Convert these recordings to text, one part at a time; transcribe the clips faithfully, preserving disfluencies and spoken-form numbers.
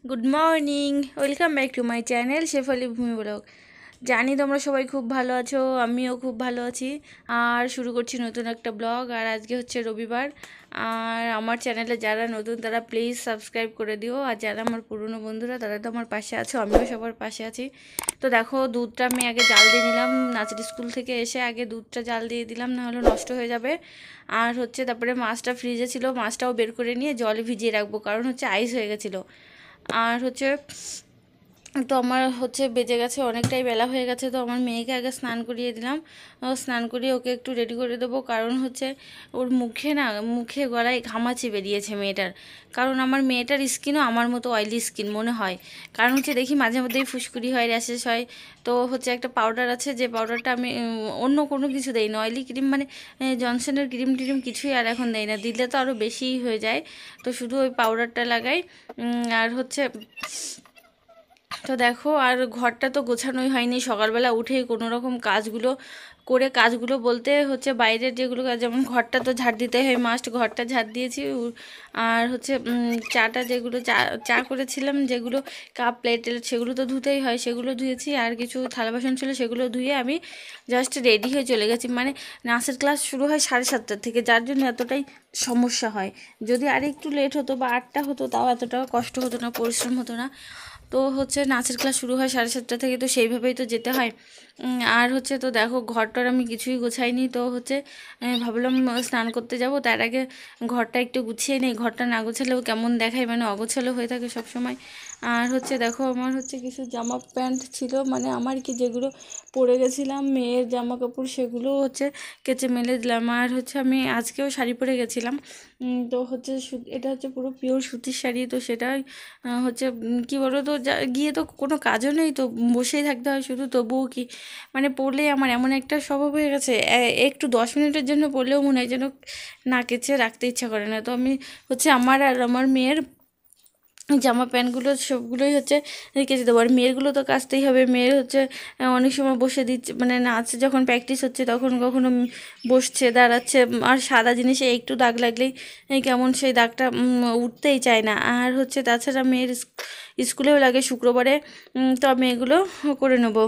Good morning, welcome back to my channel Shefali Bhumi blog. জানি তোমরা সবাই খুব ভালো আছো, আমিও খুব ভালো আছি। আর শুরু করছি নতুন একটা ব্লগ। আর আজকে হচ্ছে রবিবার। আর আমার চ্যানেলে যারা নতুন তারা প্লিজ সাবস্ক্রাইব করে দিও। আর যারা আমার পুরনো বন্ধুরা তারা তো আমার পাশে আছো, আমিও সবার পাশে আছি। তো দেখো, দুধটা আমি আগে জাল দিয়ে নিলাম। নাচের স্কুল থেকে এসে আগে দুধটা জাল দিয়ে দিলাম, নাহলে নষ্ট হয়ে যাবে। আর হচ্ছে তারপরে মাছটা ফ্রিজে ছিল, মাছটাও বের করে নিয়ে জলে ভিজিয়ে রাখবো, কারণ হচ্ছে আইস হয়ে গেছিলো। আর হচ্ছে তো আমার হচ্ছে বেজে গেছে, অনেকটাই বেলা হয়ে গেছে। তো আমার মেয়েকে আগে স্নান করিয়ে দিলাম। স্নান করিয়ে ওকে একটু রেডি করে দেবো, কারণ হচ্ছে ওর মুখে না মুখে গলায় ঘামাচি বেরিয়েছে মেয়েটার। কারণ আমার মেয়েটার স্কিনও আমার মতো অয়েলি স্কিন মনে হয়। কারণ হচ্ছে দেখি মাঝে মধ্যেই ফুসকুড়ি হয়, র্যাশেস হয়। তো হচ্ছে একটা পাউডার আছে, যে পাউডারটা আমি অন্য কোনো কিছু দেই না, অয়েলি ক্রিম মানে জনসনের ক্রিম টিরিম কিছুই আর এখন দেই না, দিলে তো আরও বেশিই হয়ে যায়। তো শুধু ওই পাউডারটা লাগাই। আর হচ্ছে তো দেখো, আর ঘরটা তো গোছানোই হয়নি, সকালবেলা উঠেই কোনো রকম কাজগুলো করে, কাজগুলো বলতে হচ্ছে বাইরের যেগুলো কাজ, যেমন ঘরটা তো ঝাড় দিতে হয় মাস্ট, ঘরটা ঝাড় দিয়েছি। আর হচ্ছে চাটা যেগুলো চা চা করেছিলাম, যেগুলো কাপ প্লেট সেগুলো তো ধুতেই হয়, সেগুলো ধুয়েছি। আর কিছু থালা বাসন ছিল, সেগুলো ধুয়ে আমি জাস্ট রেডি হয়ে চলে গেছি। মানে নাচের ক্লাস শুরু হয় সাড়ে সাতটার থেকে, যার জন্য এতটাই সমস্যা হয়। যদি আর একটু লেট হতো বা আটটা হতো, তাও এতটাও কষ্ট হতো না, পরিশ্রম হতো না। তো হচ্ছে নাচের ক্লাস শুরু হয় সাড়ে সাতটা থেকে, তো সেইভাবেই তো যেতে হয়। আর হচ্ছে তো দেখো, ঘরটার আমি কিছুই গোছাইনি। তো হচ্ছে ভাবলাম স্নান করতে যাব, তার আগে ঘরটা একটু গুছিয়ে নেই। ঘরটা না গোছালেও কেমন দেখায়, মানে অগোছালো হয়ে থাকে সব সময়। আর হচ্ছে দেখো, আমার হচ্ছে কিছু জামা প্যান্ট ছিল, মানে আমার কি যেগুলো পরে গেছিলাম মেয়ের জামা কাপড়, সেগুলো হচ্ছে কেচে মেলে দিলাম। আর হচ্ছে আমি আজকেও শাড়ি পরে গেছিলাম। তো হচ্ছে এটা হচ্ছে পুরো পিওর সুতির শাড়ি। তো সেটাই হচ্ছে কি বলো তো, যা গিয়ে তো কোনো কাজও নেই, তো বসেই থাকতে হয় শুধু। তবুও কি মানে পড়লে আমার এমন একটা স্বভাব হয়ে গেছে, একটু দশ মিনিটের জন্য পড়লেও মনে হয় যেন না কেচে রাখতে ইচ্ছা করে না। তো আমি হচ্ছে আমার আর আমার মেয়ের জামা প্যান্টগুলো সবগুলোই হচ্ছে কেচে দেবো। আর মেয়েরগুলো তো কাচতেই হবে। মেয়ের হচ্ছে অনেক সময় বসে দিচ্ছে, মানে নাচ যখন প্র্যাকটিস হচ্ছে তখন কখনো বসছে, দাঁড়াচ্ছে, আর সাদা জিনিসে একটু দাগ লাগলেই কেমন সেই দাগটা উঠতেই চায় না। আর হচ্ছে তাছাড়া মেয়ের স্কুলেও লাগে শুক্রবারে, তো আমি এগুলো করে নেবো।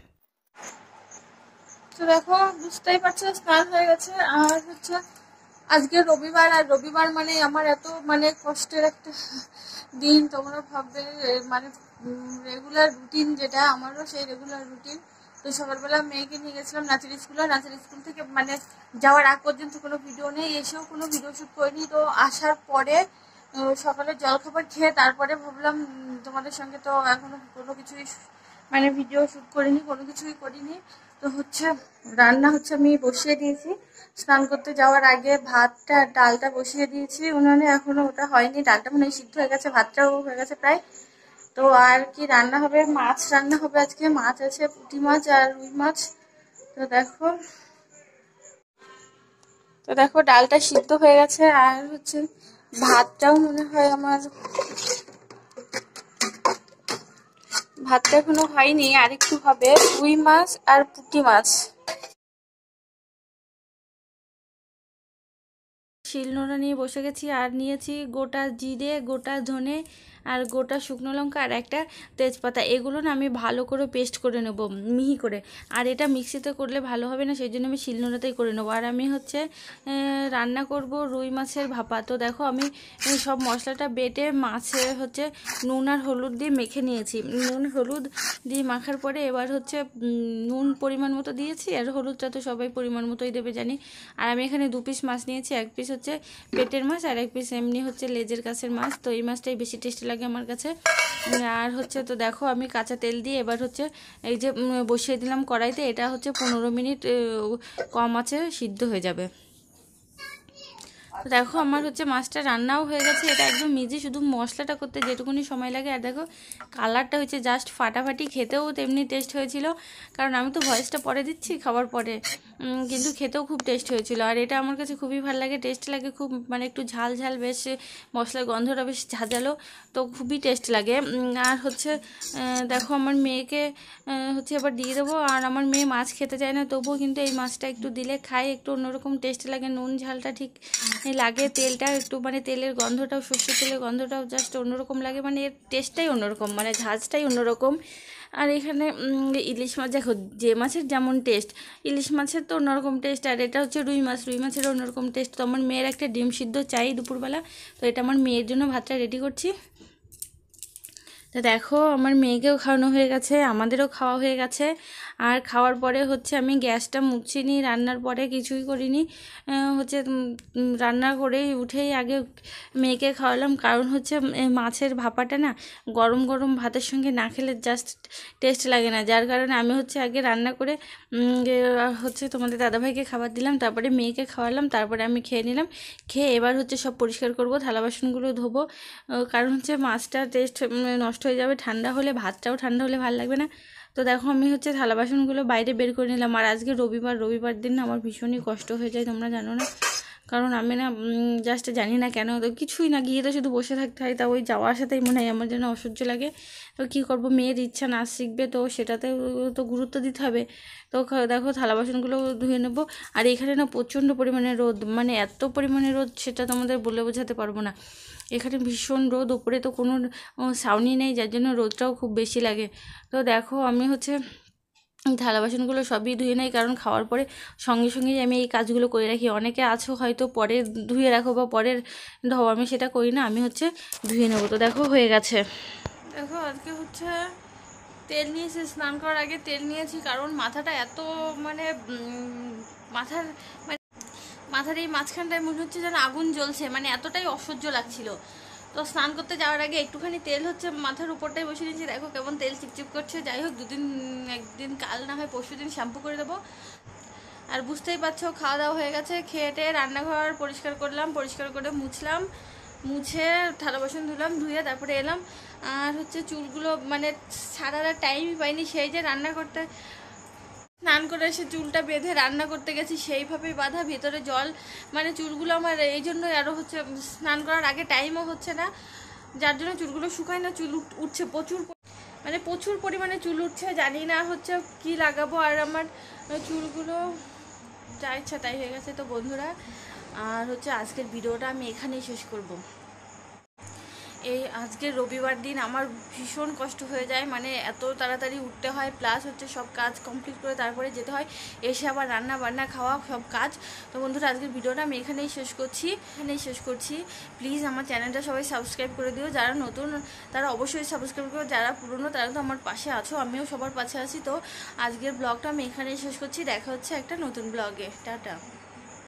তো দেখো, বুঝতেই পারছো স্নান হয়ে গেছে। আর হচ্ছে আজকে রবিবার, আর রবিবার মানে আমার এত মানে কষ্টের একটা দিন। তোমরা ভাববে মানে রেগুলার রুটিন যেটা আমারও, সেই রেগুলার রুটিন। তো সকালবেলা মেয়েকে নিয়ে গেছিলাম নাচের স্কুলে, নাচের স্কুল থেকে মানে যাওয়ার আগ পর্যন্ত কোনো ভিডিও নেই, এসেও কোনো ভিডিও শ্যুট করিনি। তো আসার পরে সকালে জলখাবার খেয়ে তারপরে ভাবলাম তোমাদের সঙ্গে তো এখনো কোনো কিছুই মানে ভিডিও শ্যুট করিনি, কোনো কিছুই করিনি। তো হচ্ছে রান্না হচ্ছে আমি বসিয়ে দিয়েছি। স্নান করতে যাওয়ার আগে ভাতটা ডালটা বসিয়ে দিয়েছি উনুনে, এখনো ওটা হয়নি। ডালটা মনে হয় সিদ্ধ হয়ে গেছে, ভাতটাও হয়ে গেছে প্রায়। তো আর কি রান্না হবে, মাছ রান্না হবে আজকে। মাছ আছে, পুঁটি মাছ আর রুই মাছ। তো দেখো তো দেখো ডালটা সিদ্ধ হয়ে গেছে। আর হচ্ছে ভাতটাও মনে হয় আমার, ভাতটা এখনো হয়নি, আর একটু হবে। রুই মাছ আর পুঁটি মাছ। শিলনোড়া নিয়ে বসে গেছি, আর নিয়েছি গোটা জিরে, গোটা ধনে, আর গোটা শুকনো লঙ্কা, আর একটা তেজপাতা। এগুলো না আমি ভালো করে পেস্ট করে নেব, মিহি করে। আর এটা মিক্সিতে করলে ভালো হবে না, সেই জন্য আমি শিলনোড়াতেই করে নেবো। আর আমি হচ্ছে রান্না করব রুই মাছের ভাপা। তো দেখো, আমি সব মশলাটা বেটে মাছে হচ্ছে নুন আর হলুদ দিয়ে মেখে নিয়েছি। নুন হলুদ দিয়ে মাখার পরে এবার হচ্ছে নুন পরিমাণ মতো দিয়েছি, আর হলুদটা তো সবাই পরিমাণ মতোই দেবে জানি। আর আমি এখানে দু পিস মাছ নিয়েছি, এক পিস হচ্ছে পেটের মাছ, আর এক পিস এমনি হচ্ছে লেজের কাছের মাছ। তো এই মাছটাই বেশি টেস্টি লাগে আমার কাছে। আর হচ্ছে তো দেখো, আমি কাঁচা তেল দিয়ে এবার হচ্ছে এই যে বসিয়ে দিলাম কড়াইতে। এটা হচ্ছে পনেরো মিনিট কম আছে সিদ্ধ হয়ে যাবে। তো দেখো, আমার হচ্ছে মাছটা রান্নাও হয়ে গেছে। এটা একদম ইজি, শুধু মশলাটা করতে যেটুকুনি সময় লাগে। আর দেখো কালারটা হচ্ছে জাস্ট ফাটাফাটি, খেতেও তেমনি টেস্ট হয়েছিল। কারণ আমি তো ভয়েসটা পরে দিচ্ছি খাবার পরে, কিন্তু খেতেও খুব টেস্ট হয়েছিল। আর এটা আমার কাছে খুবই ভালো লাগে, টেস্ট লাগে খুব, মানে একটু ঝাল ঝাল, বেশ মশলার গন্ধটা বেশ ঝাঁঝালো, তো খুবই টেস্ট লাগে। আর হচ্ছে দেখো, আমার মেয়েকে হচ্ছে এবার দিয়ে দেবো। আর আমার মেয়ে মাছ খেতে চায় না, তবুও কিন্তু এই মাছটা একটু দিলে খায়, একটু অন্যরকম টেস্ট লাগে, নুন ঝালটা ঠিক লাগে, তেলটা একটু মানে তেলের গন্ধটাও, সর্ষের তেলের গন্ধটাও জাস্ট অন্যরকম লাগে, মানে এর টেস্টটাই অন্যরকম, মানে ঝাঁজটাই অন্যরকম। আর এখানে ইলিশ মাছ, দেখো যে মাছের যেমন টেস্ট, ইলিশ মাছের তো অন্যরকম টেস্ট, আর এটা হচ্ছে রুই মাছ, রুই মাছের অন্যরকম টেস্ট। তো আমার মেয়ের একটা ডিম সিদ্ধ চাই দুপুরবেলা, তো এটা আমার মেয়ের জন্য ভাতটা রেডি করছি। তো দেখো আমার মেয়েকেও খাওয়ানো হয়ে গেছে, আমাদেরও খাওয়া হয়ে গেছে। আর খাওয়ার পরে হচ্ছে আমি গ্যাসটা মুছিনি, রান্নার পরে কিছুই করিনি, হচ্ছে রান্না করেই উঠেই আগে মেয়েকে খাওয়ালাম। কারণ হচ্ছে মাছের ভাপাটা না গরম গরম ভাতের সঙ্গে না খেলে জাস্ট টেস্ট লাগে না, যার কারণে আমি হচ্ছে আগে রান্না করে হচ্ছে তোমাদের দাদাভাইকে খাবার দিলাম, তারপরে মেয়েকে খাওয়ালাম, তারপরে আমি খেয়ে নিলাম। খেয়ে এবার হচ্ছে সব পরিষ্কার করব, থালা বাসনগুলো ধোবো, কারণ হচ্ছে মাছটা টেস্ট নষ্ট হয়ে যাবে, ঠান্ডা হলে ভাতটাও ঠান্ডা হলে ভালো লাগবে না। তো দেখো আমি হচ্ছে থালা বাসনগুলো বাইরে বের করে নিলাম। আর আজকে রবিবার, রবিবার দিন না আমার ভীষণই কষ্ট হয়ে যায়, তোমরা জানো না, কারণ আমি না জাস্ট জানি না কেন, তো কিছুই না, গিয়ে তো শুধু বসে থাকতে হয়, তা ওই যাওয়ার সাথেই মনে হয় আমার যেন অসহ্য লাগে। তো কী করবো, মেয়ের ইচ্ছা নাচ শিখবে, তো সেটাতে তো গুরুত্ব দিতে হবে। তো দেখো থালা বাসনগুলো ধুয়ে নেবো। আর এখানে না প্রচণ্ড পরিমাণে রোদ, মানে এত পরিমাণে রোদ সেটা তোমাদের বলে বোঝাতে পারবো না। এখানে ভীষণ রোদ, ওপরে তো কোনো ছাউনি নেই, যার জন্য রোদটাও খুব বেশি লাগে। তো দেখো আমি হচ্ছে থালা বাসনগুলো সবই ধুয়ে নেই, কারণ খাওয়ার পরে সঙ্গে সঙ্গেই আমি এই কাজগুলো করে রাখি। অনেকে আছো হয়তো পরে ধুয়ে রাখো বা পরের ধোও, আমি সেটা করি না, আমি হচ্ছে ধুয়ে নেবো। তো দেখো হয়ে গেছে। দেখো আজকে হচ্ছে তেল নিয়েছি, স্নান করার আগে তেল নিয়েছি, কারণ মাথাটা এত মানে মাথার মানে মাথার এই মাঝখানটায় মনে হচ্ছে যেন আগুন জ্বলছে, মানে এতটাই অসহ্য লাগছিল। তো স্নান করতে যাওয়ার আগে একটুখানি তেল হচ্ছে মাথার উপরটাই বসে নিয়েছি, দেখো কেমন তেল চিপচিপ করছে। যাই হোক, দুদিন একদিন কাল না হয় পরশু দিন শ্যাম্পু করে দেবো। আর বুঝতেই পারছো খাওয়া দাওয়া হয়ে গেছে, খেয়ে টেয়ে রান্নাঘর পরিষ্কার করলাম, পরিষ্কার করে মুছলাম, মুছে থালা বাসন ধুলাম, ধুয়ে তারপরে এলাম। আর হচ্ছে চুলগুলো মানে সারাটা টাইমই পাইনি, সেই যে রান্না করতে স্নান করে এসে চুলটা বেঁধে রান্না করতে গেছি সেইভাবেই বাঁধা, ভেতরে জল, মানে চুলগুলো আমার এই জন্যই আরও হচ্ছে স্নান করার আগে টাইমও হচ্ছে না, যার জন্য চুলগুলো শুকায় না, চুল উঠছে প্রচুর, মানে প্রচুর পরিমাণে চুল উঠছে, জানি না হচ্ছে কি লাগাবো। আর আমার চুলগুলো যা ইচ্ছা তাই হয়ে গেছে। তো বন্ধুরা, আর হচ্ছে আজকের ভিডিওটা আমি এখানেই শেষ করব। এই আজকের রবিবার দিন আমার ভীষণ কষ্ট হয়ে যায়, মানে এত তাড়াতাড়ি উঠতে হয়, প্লাস হচ্ছে সব কাজ কমপ্লিট করে তারপরে যেতে হয়, এসে আবার রান্না বান্না খাওয়া সব কাজ। তো বন্ধুরা আজকের ভিডিওটা আমি এখানেই শেষ করছি, এখানেই শেষ করছি। প্লিজ আমার চ্যানেলটা সবাই সাবস্ক্রাইব করে দিও, যারা নতুন তারা অবশ্যই সাবস্ক্রাইব করো, যারা পুরনো তারা তো আমার পাশে আছো, আমিও সবার পাশে আছি। তো আজকের ব্লগটা আমি এখানেই শেষ করছি, দেখা হচ্ছে একটা নতুন ব্লগে, টাটা।